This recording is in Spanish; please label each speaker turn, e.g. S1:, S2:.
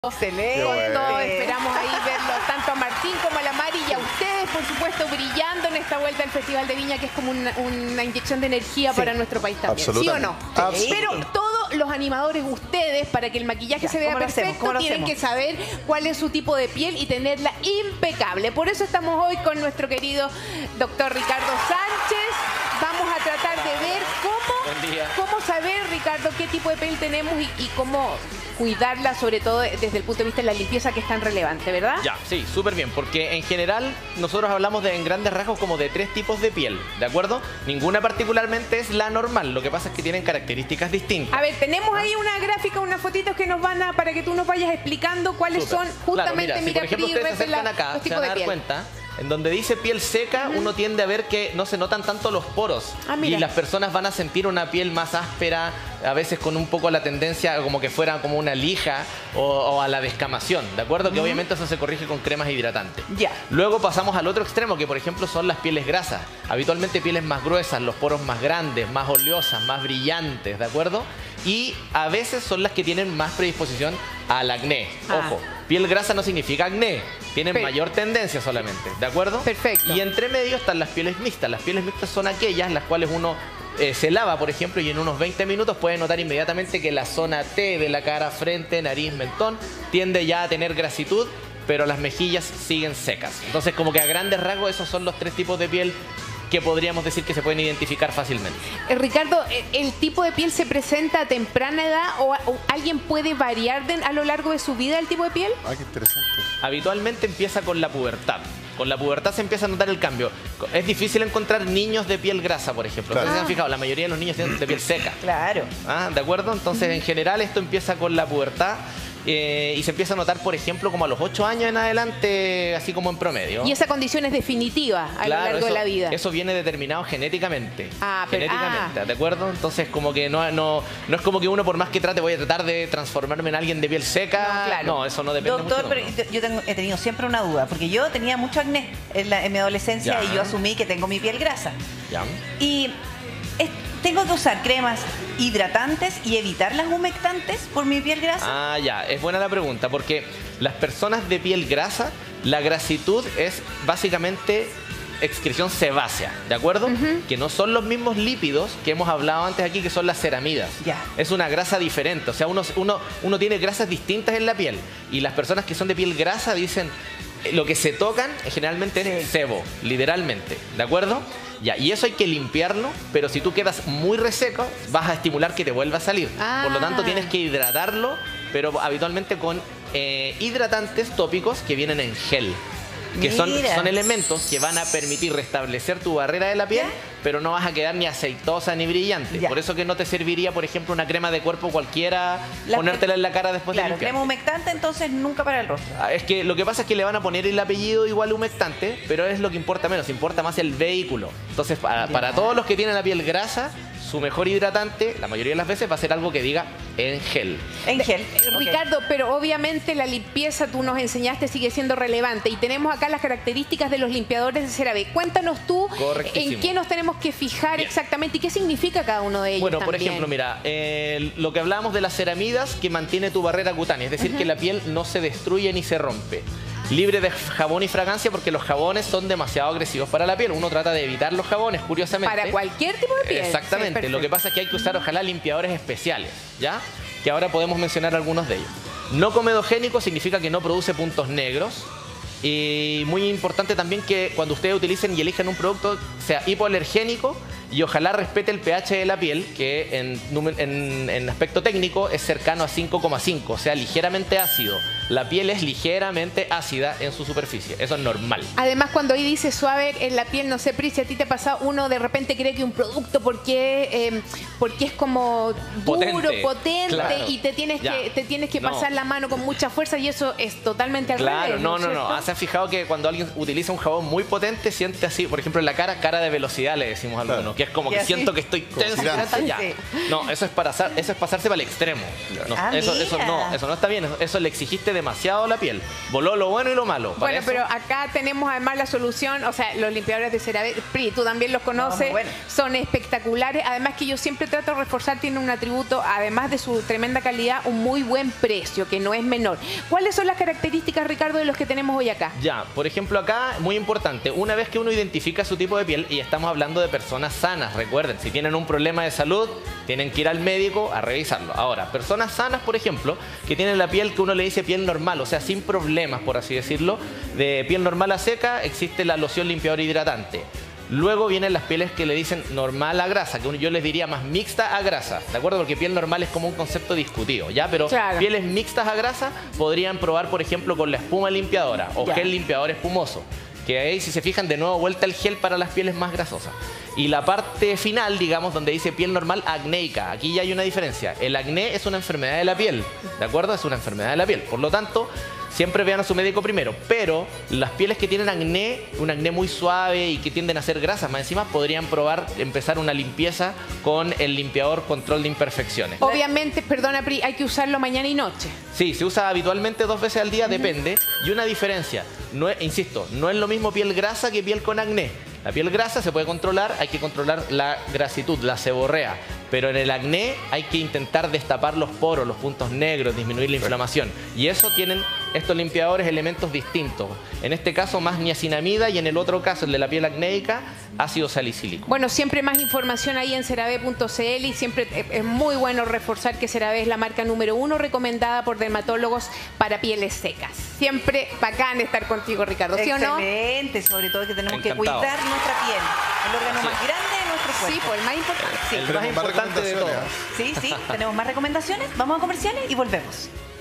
S1: Excelente.
S2: Todos esperamos ahí verlo, tanto a Martín como a la Mari y a ustedes, por supuesto, brillando en esta vuelta al Festival de Viña, que es como una inyección de energía para nuestro país también. ¿Sí o no?
S1: Sí.
S2: Pero todos los animadores, ustedes, para que el maquillaje se vea perfecto, tienen que saber cuál es su tipo de piel y tenerla impecable. Por eso estamos hoy con nuestro querido doctor Ricardo Sánchez. Vamos a tratar de ver cómo saber, Ricardo, qué tipo de piel tenemos y cómo cuidarla, sobre todo desde el punto de vista de la limpieza, que es tan relevante, ¿verdad?
S3: Ya, sí, súper bien, porque en general nosotros hablamos en grandes rasgos como de 3 tipos de piel, ¿de acuerdo? Ninguna particularmente es la normal, lo que pasa es que tienen características distintas.
S2: A ver, tenemos ahí una gráfica, unas fotitos que nos van a, para que tú nos vayas explicando cuáles son justamente,
S3: claro, mira, si por ejemplo ustedes se acercan acá, se van a dar cuenta. En donde dice piel seca, uno tiende a ver que no se notan tanto los poros. Y las personas van a sentir una piel más áspera, a veces con un poco la tendencia como que fuera como una lija o a la descamación, ¿de acuerdo? Que obviamente eso se corrige con cremas hidratantes. Luego pasamos al otro extremo, que por ejemplo son las pieles grasas. Habitualmente pieles más gruesas, los poros más grandes, más oleosas, más brillantes, ¿de acuerdo? Y a veces son las que tienen más predisposición al acné. Ojo, piel grasa no significa acné, tienen mayor tendencia solamente, ¿de acuerdo?
S2: Perfecto.
S3: Y entre medio están las pieles mixtas. Las pieles mixtas son aquellas las cuales uno se lava, por ejemplo, y en unos 20 minutos puede notar inmediatamente que la zona T de la cara, frente, nariz, mentón, tiende ya a tener grasitud, pero las mejillas siguen secas. Entonces, como que a grandes rasgos esos son los 3 tipos de piel que podríamos decir que se pueden identificar fácilmente.
S2: Ricardo, ¿el tipo de piel se presenta a temprana edad o alguien puede variar a lo largo de su vida el tipo de piel?
S1: Ah, qué interesante.
S3: Habitualmente empieza con la pubertad. Con la pubertad se empieza a notar el cambio. Es difícil encontrar niños de piel grasa, por ejemplo. Ustedes se han fijado, la mayoría de los niños tienen de piel seca.
S4: Claro.
S3: ¿De acuerdo? Entonces, en general, esto empieza con la pubertad. Y se empieza a notar, por ejemplo, como a los 8 años en adelante, así como en promedio.
S2: Y esa condición es definitiva a lo largo de la vida.
S3: Eso viene determinado genéticamente. Genéticamente, ¿de acuerdo? Entonces, como que no es como que uno, por más que trate, voy a tratar de transformarme en alguien de piel seca. No, eso no depende mucho.
S4: Doctor, pero yo he tenido siempre una duda, porque yo tenía mucho acné en mi adolescencia y yo asumí que tengo mi piel grasa. Y tengo que usar cremas hidratantes y evitar las humectantes por mi piel grasa.
S3: Es buena la pregunta, porque las personas de piel grasa, la grasitud es básicamente excreción sebácea, ¿de acuerdo? Que no son los mismos lípidos que hemos hablado antes aquí, que son las ceramidas. Es una grasa diferente, o sea, uno tiene grasas distintas en la piel. Y las personas que son de piel grasa dicen, lo que se tocan generalmente es sebo, literalmente, ¿de acuerdo? Y eso hay que limpiarlo, pero si tú quedas muy reseco, vas a estimular que te vuelva a salir. Por lo tanto, tienes que hidratarlo, pero habitualmente con hidratantes tópicos que vienen en gel. Que son elementos que van a permitir restablecer tu barrera de la piel, pero no vas a quedar ni aceitosa ni brillante. Por eso que no te serviría, por ejemplo, una crema de cuerpo cualquiera, ponértela en la cara después de limpiar.
S4: Crema humectante, entonces nunca para el rostro.
S3: Es que lo que pasa es que le van a poner el apellido igual humectante, pero es lo que importa menos, importa más el vehículo. Entonces, para todos los que tienen la piel grasa, su mejor hidratante, la mayoría de las veces, va a ser algo que diga en gel.
S4: En gel.
S2: Ricardo, pero obviamente la limpieza, tú nos enseñaste, sigue siendo relevante. Y tenemos acá las características de los limpiadores de CeraVe. Cuéntanos tú en qué nos tenemos que fijar exactamente y qué significa cada uno de ellos.
S3: Bueno, por ejemplo, mira, lo que hablábamos de las ceramidas, que mantiene tu barrera cutánea, es decir, que la piel no se destruye ni se rompe. Libre de jabón y fragancia, porque los jabones son demasiado agresivos para la piel. Uno trata de evitar los jabones, curiosamente.
S2: Para cualquier tipo de piel.
S3: Exactamente. Lo que pasa es que hay que usar, ojalá, limpiadores especiales, ¿ya? Que ahora podemos mencionar algunos de ellos. No comedogénico significa que no produce puntos negros. Y muy importante también que cuando ustedes utilicen y elijan un producto, sea hipoalergénico y ojalá respete el pH de la piel, que en aspecto técnico es cercano a 5,5, o sea, ligeramente ácido. La piel es ligeramente ácida en su superficie, eso es normal.
S2: Además, cuando ahí dice suave en la piel, no sé, Pri, si a ti te pasa, uno de repente cree que un producto, porque es como duro, potente, y te tienes que pasar la mano con mucha fuerza, y eso es totalmente al revés.
S3: No. ¿Se han fijado que cuando alguien utiliza un jabón muy potente, siente así, por ejemplo, en la cara de velocidad, le decimos a algunos, que es como que siento que estoy tenso. No, eso es pasarse para el extremo. Eso no está bien, eso le exigiste exigiste demasiado a la piel. Voló lo bueno y lo malo.
S2: Bueno, pero acá tenemos además la solución, o sea, los limpiadores de CeraVe, Pri, tú también los conoces, son espectaculares. Además que yo siempre trato de reforzar, tienen un atributo, además de su tremenda calidad, un muy buen precio, que no es menor. ¿Cuáles son las características, Ricardo, de los que tenemos hoy acá?
S3: Ya, por ejemplo acá, muy importante, una vez que uno identifica su tipo de piel, y estamos hablando de personas sanas, recuerden, si tienen un problema de salud, tienen que ir al médico a revisarlo. Ahora, personas sanas, por ejemplo, que tienen la piel que uno le dice piel normal, o sea, sin problemas, por así decirlo, de piel normal a seca, existe la loción limpiador hidratante. Luego vienen las pieles que le dicen normal a grasa, que yo les diría más mixta a grasa, ¿de acuerdo? Porque piel normal es como un concepto discutido, ¿ya? Pero pieles mixtas a grasa podrían probar, por ejemplo, con la espuma limpiadora o gel limpiador espumoso. Que ahí, si se fijan, de nuevo vuelta el gel para las pieles más grasosas. Y la parte final, digamos, donde dice piel normal acnéica. Aquí ya hay una diferencia. El acné es una enfermedad de la piel, ¿de acuerdo? Es una enfermedad de la piel. Por lo tanto, siempre vean a su médico primero. Pero las pieles que tienen acné, un acné muy suave y que tienden a ser grasas más encima, podrían probar empezar una limpieza con el limpiador control de imperfecciones.
S2: Obviamente, perdona Pri, hay que usarlo mañana y noche.
S3: Sí, se usa habitualmente 2 veces al día, depende. Y una diferencia, no es, insisto, no es lo mismo piel grasa que piel con acné. La piel grasa se puede controlar, hay que controlar la grasitud, la seborrea. Pero en el acné hay que intentar destapar los poros, los puntos negros, disminuir la inflamación. Y eso tienen estos limpiadores elementos distintos. En este caso más niacinamida y en el otro caso, el de la piel acnéica, ácido salicílico.
S2: Bueno, siempre más información ahí en cerave.cl y siempre es muy bueno reforzar que CeraVe es la marca número 1 recomendada por dermatólogos para pieles secas. Siempre bacán estar contigo, Ricardo, ¿sí o no?
S4: Excelente, sobre todo que tenemos que cuidar nuestra piel, el órgano más grande de nuestro cuerpo.
S2: Sí, pues el más importante.
S3: Sí, el más importante de todo.
S4: Sí, tenemos más recomendaciones. Vamos a comerciales y volvemos.